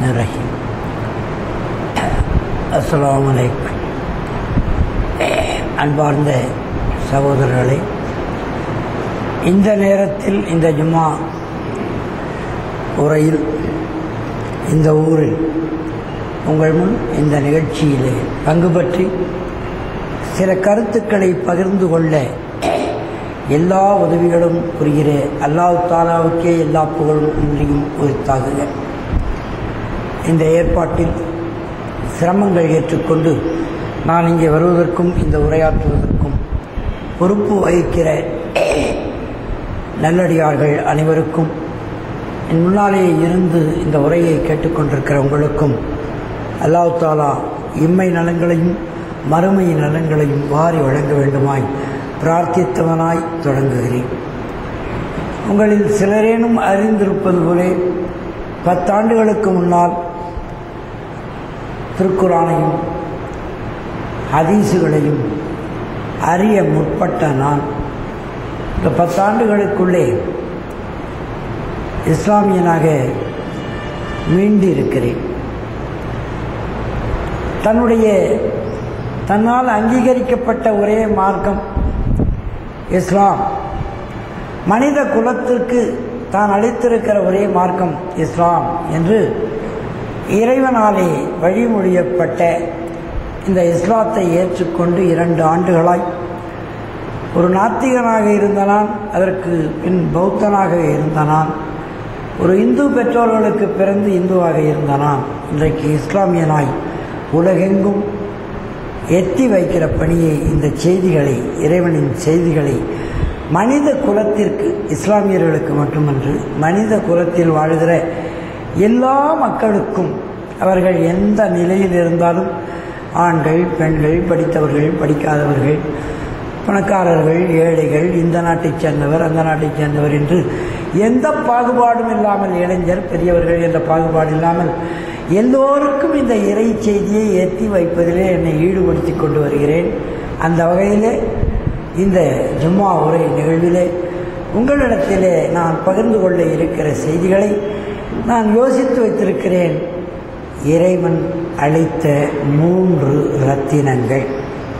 Bismillahirrahmanirrahim. Assalamu alaikum. அன்பார்ந்த சகோதரர்களே, இந்த நேரத்தில் இந்த ஜும்மா உரையில் இந்த ஊரில் உங்கள் முன் இந்த நிகழ்ச்சியிலே பங்கு பற்றி சில கருத்துக்களை பகிர்ந்து கொள்ள எல்லா உதவிகளும் புரிகிற அல்லாஹ் தாலாவுக்கே எல்லா புகழும் இன்றியும் உரித்தாகுக. இந்த ஏற்பாட்டில் சிரமங்கள் ஏற்றுக்கொண்டு நான் இங்கே வருவதற்கும் இந்த உரையாற்றுவதற்கும் பொறுப்பு வகிக்கிற நல்லடியார்கள் அனைவருக்கும், என் முன்னாலே இருந்து இந்த உரையை கேட்டுக்கொண்டிருக்கிற உங்களுக்கும் அல்லாஹ் தாலா இம்மை நலங்களையும் மறுமை நலங்களையும் வாரி வழங்க வேண்டுமாய் பிரார்த்தித்தவனாய் தொடங்குகிறேன். உங்களில் சிலரேனும் அறிந்திருப்பது போலே 10 ஆண்டுகளுக்கு முன்னால் திருக்குரானையும் ஹதீஸுகளையும் அறிய முற்பட்ட நான் இந்த 10 ஆண்டுகளுக்குள்ளே இஸ்லாமியனாக மீண்டிருக்கிறேன். தன்னால் அங்கீகரிக்கப்பட்ட ஒரே மார்க்கம் இஸ்லாம், மனித குலத்திற்கு தான் அளித்திருக்கிற ஒரே மார்க்கம் இஸ்லாம் என்று இறைவனாலே வழிமொழியப்பட்ட இந்த இஸ்லாத்தை ஏற்றுக்கொண்டு 2 ஆண்டுகளாய் ஒரு நாத்திகனாக இருந்த நான், அதற்கு பின் பௌத்தனாக இருந்த நான், ஒரு இந்து பெற்றோர்களுக்கு பிறந்து இந்துவாக இருந்த நான் இன்றைக்கு இஸ்லாமியனாய் உலகெங்கும் எத்தி வைக்கிற பணியை, இந்த செய்திகளை, இறைவனின் செய்திகளை மனித குலத்திற்கு, இஸ்லாமியர்களுக்கு மட்டுமன்று மனித குலத்தில் வாழ்கிற எல்லா மக்களுக்கும், அவர்கள் எந்த நிலையில் இருந்தாலும், ஆண்கள் பெண்கள், படித்தவர்கள் படிக்காதவர்கள், பணக்காரர்கள் ஏழைகள், இந்த நாட்டைச் சேர்ந்தவர் அந்த நாட்டைச் சேர்ந்தவர் என்று எந்த பாகுபாடும் இல்லாமல், இளைஞர் பெரியவர்கள் என்ற பாகுபாடு இல்லாமல் எல்லோருக்கும் இந்த இறை செய்தியை ஏற்றி வைப்பதிலே என்னை ஈடுபடுத்தி கொண்டு வருகிறேன். அந்த வகையிலே இந்த ஜும்மா உரை நிகழ்விலே உங்களிடத்திலே நான் பகிர்ந்து கொள்ள இருக்கிற செய்திகளை நான் யோசித்து வைத்திருக்கிறேன். இறைவன் அளித்த 3 ரத்தினங்கள்.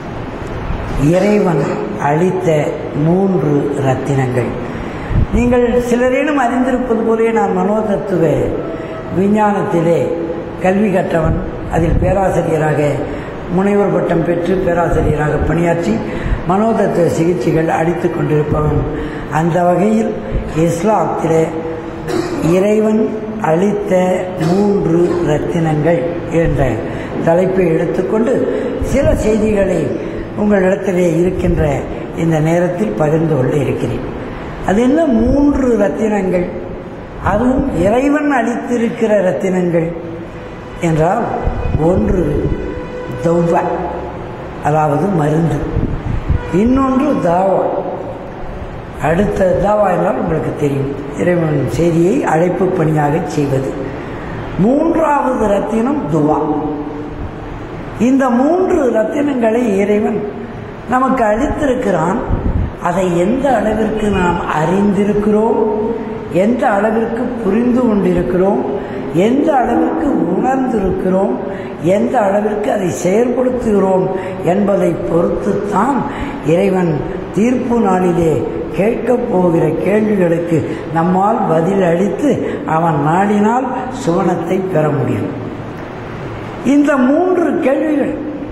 இறைவன் அளித்த 3 ரத்தினங்கள். நீங்கள் சிலரேனும் அறிந்திருப்பது போலே நான் மனோதத்துவ விஞ்ஞானத்திலே கல்வி கற்றவன், அதில் பேராசிரியராக முனைவர் பட்டம் பெற்று பேராசிரியராக பணியாற்றி மனோதத்துவ சிகிச்சைகள் அளித்து கொண்டிருப்பவன். அந்த வகையில் இஸ்லாத்திலே இறைவன் அளித்த 3 ரத்தினங்கள் என்ற தலைப்பை எடுத்துக்கொண்டு சில செய்திகளை உங்களிடத்திலே இருக்கின்ற இந்த நேரத்தில் பகிர்ந்து கொள்ள இருக்கிறேன். அது என்ன 3 ரத்தினங்கள்? அதுவும் இறைவன் அளித்திருக்கிற ரத்தினங்கள் என்றால், ஒன்று தௌவா, அதாவது மருந்து. இன்னொன்று தாவா. அடுத்த தாவா என்றால் உங்களுக்கு தெரியும், இறைவன் செய்தியை அழைப்பு பணியாக செய்வது. 3வது ரத்தினம் துவா. இந்த 3 ரத்தினங்களை இறைவன் நமக்கு அளித்திருக்கிறான். அதை எந்த அளவிற்கு நாம் அறிந்திருக்கிறோம், எந்த அளவிற்கு புரிந்து கொண்டிருக்கிறோம், எந்த அளவிற்கு உணர்ந்திருக்கிறோம், எந்த அளவிற்கு அதை செயல்படுத்துகிறோம் என்பதை பொறுத்துத்தான் இறைவன் தீர்ப்பு நாளிலே கேட்கப் போகிற கேள்விகளுக்கு நம்மால் பதில் அளித்து அவன் நாடினால் சுவனத்தை பெற முடியும். இந்த 3 கேள்விகள்,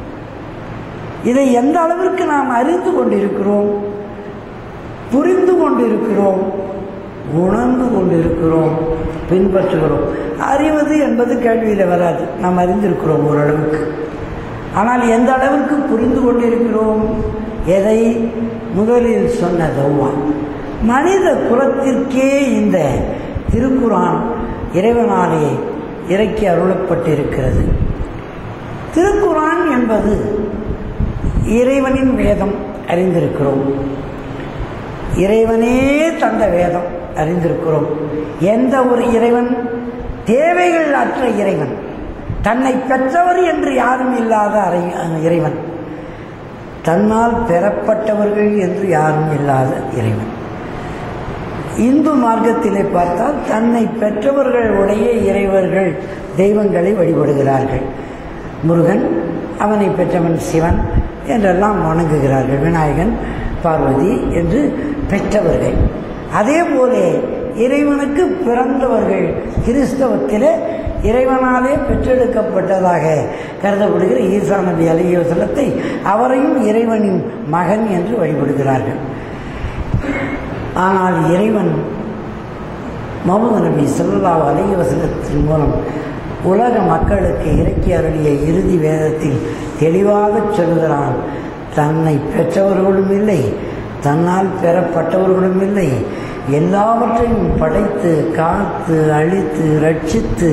இதை எந்த அளவிற்கு நாம் அறிந்து கொண்டிருக்கிறோம், புரிந்து கொண்டிருக்கிறோம், உணர்ந்து கொண்டிருக்கிறோம், பின்பற்றுகிறோம். அறிவது என்பது கேள்வியில் வராது, நாம் அறிந்திருக்கிறோம் ஓரளவுக்கு. ஆனால் எந்த அளவிற்கு புரிந்து கொண்டிருக்கிறோம்? எதை? முதலில் சொன்ன தௌவா. மனித குலத்திற்கே இந்த திருக்குரான் இறைவனாலே இறக்கி அருளப்பட்டிருக்கிறது. திருக்குரான் என்பது இறைவனின் வேதம், அறிந்திருக்கிறோம். இறைவனே தந்த வேதம், அறிந்திருக்கிறோம். எந்த ஒரு இறைவன்? தேவைகள் அற்ற இறைவன், தன்னை பெற்றவர் என்று யாரும் இல்லாத இறைவன், தன்னால் பெறப்பட்டவர்கள் என்று யாரும் இல்லாத இறைவன். இந்து மார்க்கத்திலே பார்த்தால் தன்னை பெற்றவர்களுடைய இறைவர்கள் தெய்வங்களை வழிபடுகிறார்கள். முருகன், அவனை பெற்றவன் சிவன் என்றெல்லாம் வணங்குகிறார்கள். விநாயகன், பார்வதி என்று பெற்றவர்கள். அதே போல இறைவனுக்கு பிறந்தவர்கள் கிறிஸ்தவத்திலே இறைவனாலே பெற்றெடுக்கப்பட்டதாக கருதப்படுகிற ஈசா நபி அலைஹிஸ்ஸலாத்தை அவரையும் இறைவனின் மகன் என்று வழிபடுகிறார்கள். ஆனால் இறைவன் முஹம்மது நபி ஸல்லல்லாஹு அலைஹி வஸல்லத்தின் மூலம் உலக மக்களுக்கு இறக்கி அருளிய இறுதி வேதத்தில் தெளிவாக சொல்கிறான், தன்னை பெற்றவர்களும் இல்லை, தன்னால் பெறப்பட்டவர்களும் இல்லை, எல்லாவற்றையும் படைத்து காத்து அழித்து ரட்சித்து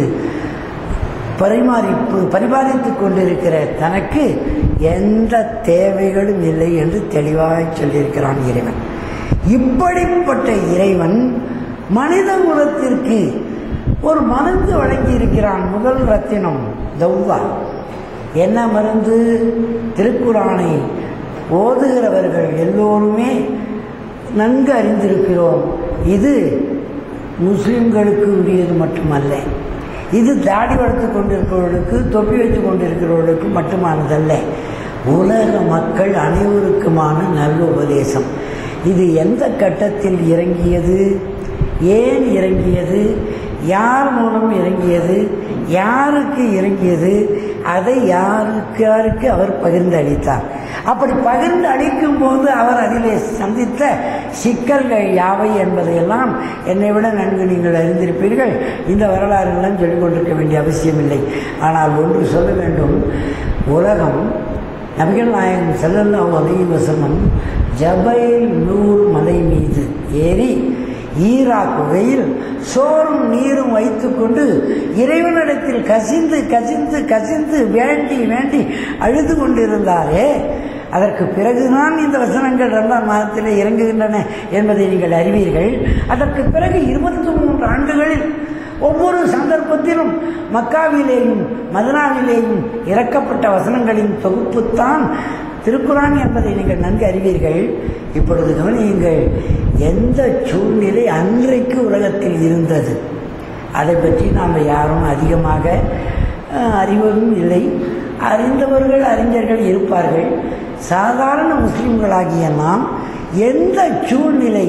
பரிபாலித்துக் கொண்டிருக்கிற தனக்கு எந்த தேவைகளும் இல்லை என்று தெளிவாக சொல்லியிருக்கிறான் இறைவன். இப்படிப்பட்ட இறைவன் மனித குலத்திற்கு ஒரு மருந்து வழங்கி இருக்கிறான். முதல் ரத்தினம் தௌவா. என்ன மருந்து? திருக்குரானை ஓதுகிறவர்கள் எல்லோருமே நன்கு அறிந்திருக்கிறோம். இது முஸ்லிம்களுக்கு உரியது மட்டுமல்ல, இது தாடி வளர்த்து கொண்டிருக்கிறவர்களுக்கு, தொப்பி வைத்து கொண்டிருக்கிறவர்களுக்கு மட்டுமானதல்ல, உலக மக்கள் அனைவருக்குமான நல்ல உபதேசம். இது எந்த கட்டத்தில் இறங்கியது, ஏன் இறங்கியது, யார் மூலம் இறங்கியது, யாருக்கு இறங்கியது, அதை யாருக்கு அவர் பகிர்ந்து அளித்தார். அப்படி பகிர்ந்து அளிக்கும் போது அவர் அதிலே சந்தித்த சிக்கல்கள் யாவை என்பதையெல்லாம் என்னை விட நன்கு நீங்கள் அறிந்திருப்பீர்கள். இந்த வரலாறுகளும் சொல்லிக் கொண்டிருக்க வேண்டிய அவசியமில்லை. ஆனால் ஒன்று சொல்ல வேண்டும், உலகம் நபிகள் நாயகம் ஸல்லல்லாஹு அலைஹி வஸல்லம் ஜபல் நூர் மலை மீது ஏறி ஈராக் குகையில் சோறும் நீரும் வைத்துக்கொண்டு இறைவனிடத்தில் கசிந்து கசிந்து கசிந்து வேண்டி வேண்டி அழுது கொண்டிருந்தாரே, அதற்கு பிறகுதான் இந்த வசனங்கள் ரமலான் மாதத்திலே இறங்குகின்றன என்பதை நீங்கள் அறிவீர்கள். அதற்கு பிறகு 23 ஆண்டுகளில் ஒவ்வொரு சந்தர்ப்பத்திலும் மக்காவிலேயும் மதனாவிலேயும் இறக்கப்பட்ட வசனங்களின் தொகுப்புத்தான் திருக்குரான் என்பதை நீங்கள் நன்கு அறிவீர்கள். இப்பொழுது கவனியுங்கள், எந்த சூழ்நிலை அன்றைக்கு உலகத்தில் இருந்தது அதை பற்றி நாம் யாரும் அதிகமாக அறிவதும் இல்லை. அறிந்தவர்கள் அறிஞர்கள் இருப்பார்கள். சாதாரண முஸ்லிம்களாகிய நாம் எந்த சூழ்நிலை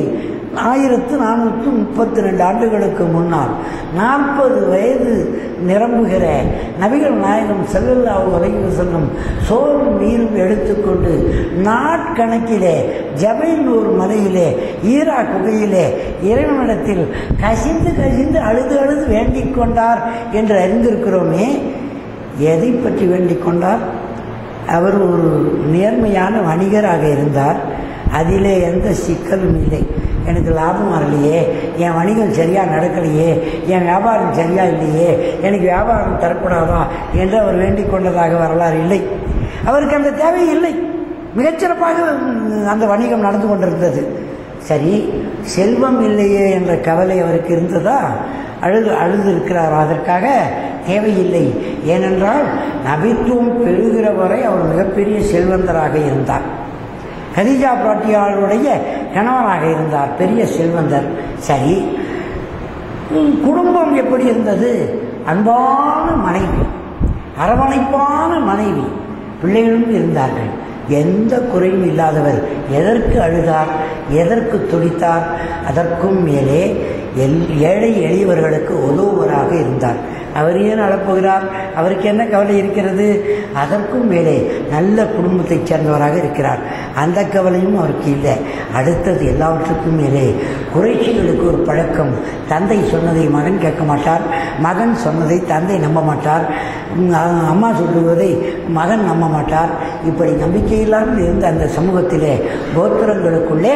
1432 ஆண்டுகளுக்கு முன்னால் 40 வயது நிரம்புகிற நபிகள் நாயகம் ஸல்லல்லாஹு அலைஹி வஸல்லம் சோறும் நீரும் எடுத்துக்கொண்டு நாட்கணக்கிலே ஜபல் நூர் மலையிலே ஈராக் குகையிலே இறைவனிடத்தில் கசிந்து கசிந்து அழுது அழுது வேண்டிக் கொண்டார் என்று அறிந்திருக்கிறோமே. எதை பற்றி வேண்டிக் கொண்டார்? அவர் ஒரு நேர்மையான வணிகராக இருந்தார். அதிலே எந்த சிக்கலும் இல்லை. எனக்கு லாபம் வரலையே, என் வணிகம் சரியாக நடக்கலையே, என் வியாபாரம் சரியாக இல்லையே, எனக்கு வியாபாரம் தரக்கூடாதா என்று அவர் வேண்டிக் கொண்டதாக வரலாறு இல்லை. அவருக்கு அந்த தேவை இல்லை. மிகச்சிறப்பாக அந்த வணிகம் நடந்து கொண்டிருந்தது. சரி, செல்வம் இல்லையே என்ற கவலை அவருக்கு இருந்ததா? அழுது இருக்கிறார். அதற்காக தேவையில்லை. ஏனென்றால் நபித்துவம் பெறுகிற வரை அவர் மிகப்பெரிய செல்வந்தராக இருந்தார். கதீஜா பிராட்டியாருடைய கணவனாக இருந்தார், பெரிய செல்வந்தர். சரி, குடும்பம் எப்படி இருந்தது? அன்பான மனைவி, அரவணைப்பான மனைவி, பிள்ளைகளும் இருந்தார்கள். எந்த குறையும் இல்லாதவர். எதற்கு அழுதார், எதற்கு துடித்தார்? அதற்கும் மேலே ஏழை எளியவர்களுக்கு உதவுவராக இருந்தார். அவர் ஏன் அழப்போகிறார்? அவருக்கு என்ன கவலை இருக்கிறது? அதற்கும் மேலே நல்ல குடும்பத்தைச் சேர்ந்தவராக இருக்கிறார். அந்த கவலையும் அவருக்கு இல்லை. அடுத்தது எல்லாவற்றுக்கும் மேலே குறைஷிகளுக்கு ஒரு பழக்கம். தந்தை சொன்னதை மகன் கேட்க மாட்டார், மகன் சொன்னதை தந்தை நம்ப மாட்டார், அம்மா சொல்லுவதை மகன் நம்ப மாட்டார். இப்படி நம்பிக்கையில்லாமல் இருந்த அந்த சமூகத்திலே கோத்திரங்களுக்குள்ளே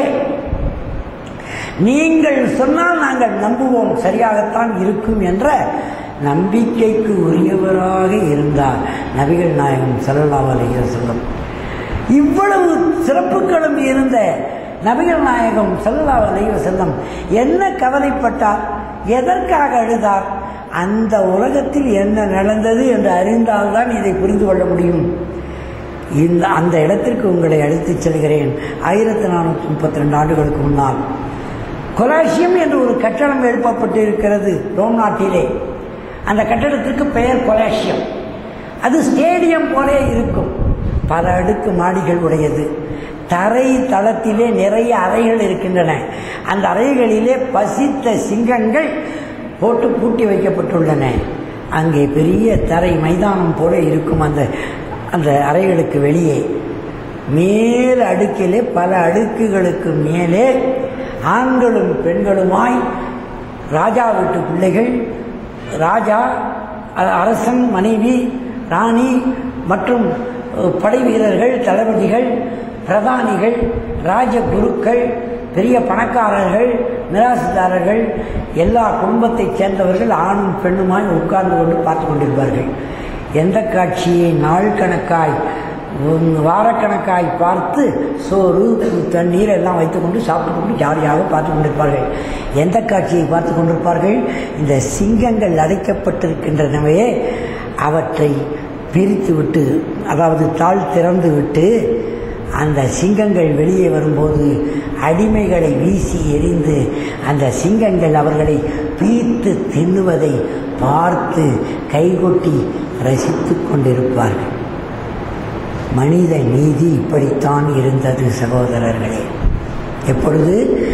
நீங்கள் சொன்னால் நாங்கள் நம்புவோம், சரியாகத்தான் இருக்கும் என்ற நம்பிக்கைக்கு உரியவராக இருந்தார் நபிகள் நாயகம் ஸல்லல்லாஹு அலைஹி வஸல்லம். இவ்வளவு சிறப்புகளும் இருந்த நபிகள் நாயகம் ஸல்லல்லாஹு அலைஹி வஸல்லம் என்ன கவலைப்பட்டார்? எதற்காக அழுதார்? அந்த உலகத்தில் என்ன நடந்தது என்று அறிந்தால்தான் இதை புரிந்து கொள்ள முடியும். அந்த இடத்திற்கு உங்களை அழைத்துச் செல்கிறேன். 1432 ஆண்டுகளுக்கு முன்னால் கொலாசியம் என்று ஒரு கட்டடம் எழுப்பப்பட்டு இருக்கிறது ரோம் நாட்டிலே. அந்த கட்டடத்திற்கு பெயர் கொலாசியம். அது ஸ்டேடியம் போலே இருக்கும். பல அடுக்கு மாடிகள் உடையது. தரை தளத்திலே நிறைய அறைகள் இருக்கின்றன. அந்த அறைகளிலே பசித்த சிங்கங்கள் போட்டு பூட்டி வைக்கப்பட்டுள்ளன. அங்கே பெரிய தரை மைதானம் போல இருக்கும். அந்த அறைகளுக்கு வெளியே மேல் அடுக்கிலே பல அடுக்குகளுக்கு மேலே ஆண்களும் பெண்களுமாய் ராஜா வீட்டு பிள்ளைகள், ராஜா, அரசன் மனைவி, ராணி மற்றும் படை வீரர்கள், தளபதிகள், பிரதானிகள், ராஜகுருக்கள், பெரிய பணக்காரர்கள், மிராசுதாரர்கள், எல்லா குடும்பத்தைச் சேர்ந்தவர்கள் ஆணும் பெண்ணுமாய் உட்கார்ந்து கொண்டு பார்த்து கொண்டிருப்பார்கள். எந்த காட்சியை நாள் கணக்காய் வாரக்கணக்காய் பார்த்து சோறு தண்ணீர் எல்லாம் வைத்துக்கொண்டு சாப்பிட்டு கொண்டு ஜாலியாக பார்த்து கொண்டிருப்பார்கள். எந்த காட்சியை பார்த்து கொண்டிருப்பார்கள்? இந்த சிங்கங்கள் அடைக்கப்பட்டிருக்கின்றனவே அவற்றை பிரித்து விட்டு, அதாவது தாழ் திறந்து விட்டு அந்த சிங்கங்கள் வெளியே வரும்போது அடிமைகளை வீசி எறிந்து அந்த சிங்கங்கள் அவர்களை பீத்து தின்னுவதை பார்த்து கைகொட்டி ரசித்து கொண்டிருப்பார்கள். மனித நீதி இப்படித்தான் இருந்தது சகோதரர்களே. எப்பொழுது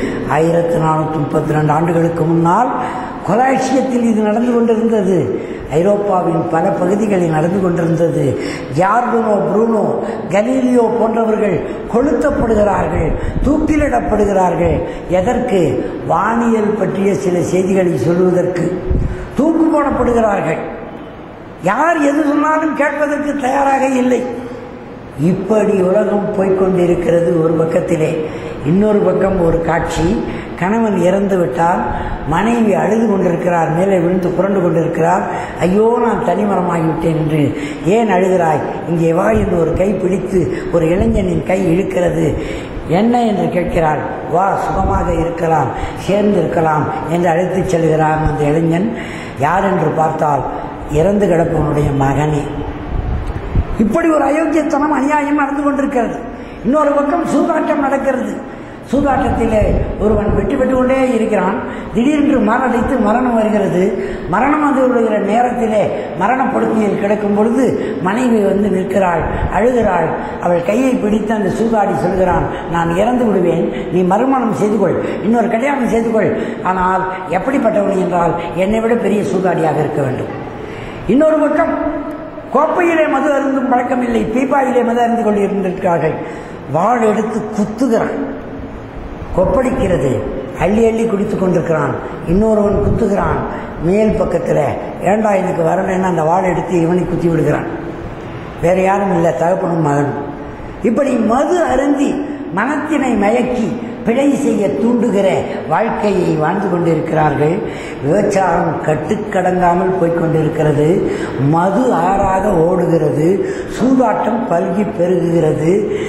1432 ஆண்டுகளுக்கு முன்னால் கொலாசியத்தில் இது நடந்து கொண்டிருந்தது. ஐரோப்பாவின் பல பகுதிகளில் நடந்து கொண்டிருந்தது. ஜார்டனோ ப்ரூனோ, கலீலியோ போன்றவர்கள் கொளுத்தப்படுகிறார்கள், தூக்கிலிடப்படுகிறார்கள். எதற்கு? வானியல் பற்றிய சில செய்திகளை சொல்வதற்கு தூக்கு போடப்படுகிறார்கள். யார் எது சொன்னாலும் கேட்பதற்கு தயாராக இல்லை. இப்படி உலகம் போய்கொண்டிருக்கிறது ஒரு பக்கத்திலே. இன்னொரு பக்கம் ஒரு காட்சி, கணவன் இறந்து விட்டால் மனைவி அழுது கொண்டிருக்கிறார், மேலே விழுந்து புரண்டு கொண்டிருக்கிறார். ஐயோ நான் தனிமரமாகிவிட்டேன் என்று. ஏன் அழுகிறாய்? இங்கே வா என்று ஒரு கை பிடித்து ஒரு இளைஞனின் கை இழுக்கிறது. என்ன என்று கேட்கிறாள். வா, சுகமாக இருக்கலாம், சேர்ந்து இருக்கலாம் என்று அழைத்துச் செல்கிறான் அந்த இளைஞன். யார் என்று பார்த்தால் இறந்து கிடப்பவனுடைய மகனே. இப்படி ஒரு அயோக்கியத்தனம், அநியாயம் நடந்து கொண்டிருக்கிறது. இன்னொரு பக்கம் சூதாட்டம் நடக்கிறது. சூதாட்டத்திலே ஒருவன் வெற்றி பெற்று கொண்டே இருக்கிறான். திடீரென்று மாரடைத்து மரணம் வருகிறது. மரணம் வந்து விடுகிற நேரத்திலே மரணப்படுக்கையில் கிடக்கும் பொழுது மனைவி வந்து நிற்கிறாள், அழுகிறாள். அவள் கையை பிடித்து அந்த சூதாடி சொல்கிறான், நான் இறந்து விடுவேன், நீ மறுமணம் செய்து கொள், இன்னொரு கல்யாணம் செய்து கொள். ஆனால் எப்படிப்பட்டவன் என்றால் என்னை விட பெரிய சூதாடியாக இருக்க வேண்டும். இன்னொரு பக்கம் கோப்பையிலே மது அருந்தும் பழக்கம் இல்லை, பீப்பாயிலே மது அருந்து கொண்டிருந்திருக்கிறார்கள். வாள் எடுத்து குத்துகிறான், கொப்பளிக்கிறது, அள்ளி அள்ளி குடித்து கொண்டிருக்கிறான். இன்னொருவன் குத்துகிறான் மேல் பக்கத்தில். ஏண்டா எனக்கு வரலன்னா அந்த வாள் எடுத்து இவனை குத்தி விடுகிறான். வேற யாரும் இல்லை, தகப்பனும் மகனும். இப்படி மது அருந்தி மனத்தினை மயக்கி பிழை செய்ய தூண்டுகிற வாழ்க்கையை வாழ்ந்து கொண்டிருக்கிறார்கள். விபச்சாரம் கட்டுக்கடங்காமல் போய்கொண்டிருக்கிறது. மது ஆறாக ஓடுகிறது. சூதாட்டம் பல்கி பெருகுகிறது.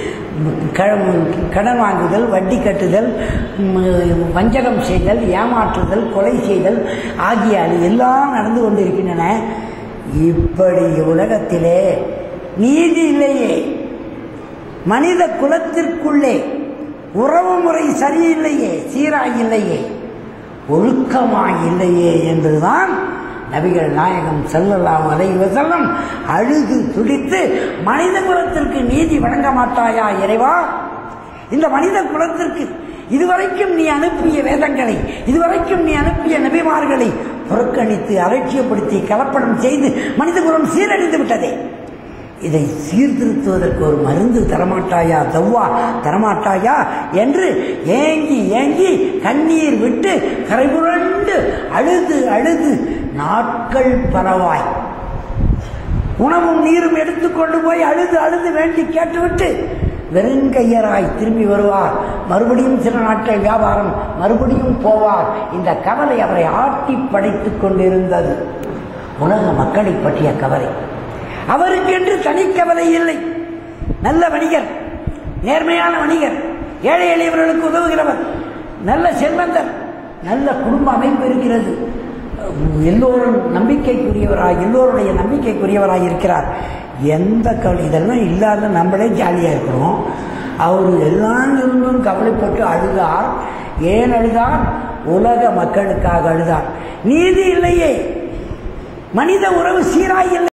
கடன் வாங்குதல், வட்டி கட்டுதல், வஞ்சகம் செய்தல், ஏமாற்றுதல், கொலை செய்தல் ஆகிய எல்லாம் நடந்து கொண்டிருக்கின்றன. இப்படி உலகத்திலே நீதி இல்லையே, மனித குலத்திற்குள்ளே உறவு முறை சரியில்லையே, சீராயில்லையே, ஒழுக்கமாயில்லையே என்றுதான் நபிகள் நாயகம் ஸல்லல்லாஹு அலைஹி வஸல்லம் அழுது துடித்து, மனித குலத்திற்கு நீதி வழங்க மாட்டாயா இறைவா? இந்த மனித குலத்திற்கு இதுவரைக்கும் நீ அனுப்பிய வேதங்களை, இதுவரைக்கும் நீ அனுப்பிய நபிமார்களை புறக்கணித்து அலட்சியப்படுத்தி கலப்படம் செய்து மனித குலம் சீரழிந்து விட்டதே. இதை சீர்திருத்துவதற்கு ஒரு மருந்து தரமாட்டாயா, தவ்வா தரமாட்டாயா என்று ஏங்கி ஏங்கி கண்ணீர் விட்டு கரைபுரண்டு அழுது அழுது நாட்கள் பலவாய் உணவும் நீரும் எடுத்துக்கொண்டு போய் அழுது அழுது வேண்டி கேட்டுவிட்டு வெறுங்கையராய் திரும்பி வருவார். மறுபடியும் சில நாட்கள் வியாபாரம், மறுபடியும் போவார். இந்த கவலை அவரை ஆட்டி படைத்துக் கொண்டிருந்தது. உலக மக்களை பற்றிய கவலை. அவருக்கென்று தனிக்கவலை இல்லை. நல்ல வணிகர், நேர்மையான வணிகர், ஏழை எளியவர்களுக்கு உதவுகிறவர், நல்ல செல்வந்தர், நல்ல குடும்ப அமைப்பு இருக்கிறது, எல்லோரும் நம்பிக்கைக்குரியவராய், எல்லோருடைய நம்பிக்கைக்குரியவராய் இருக்கிறார். எந்த கவலை, இதெல்லாம் இல்லாத நம்மளே ஜாலியாக இருக்கிறோம். அவர் எல்லாம் இருந்தும் கவலைப்பட்டு அழுதார். ஏன் அழுதார்? உலக மக்களுக்காக அழுதார். நீதி இல்லையே, மனித உறவு சீராய் இல்லை.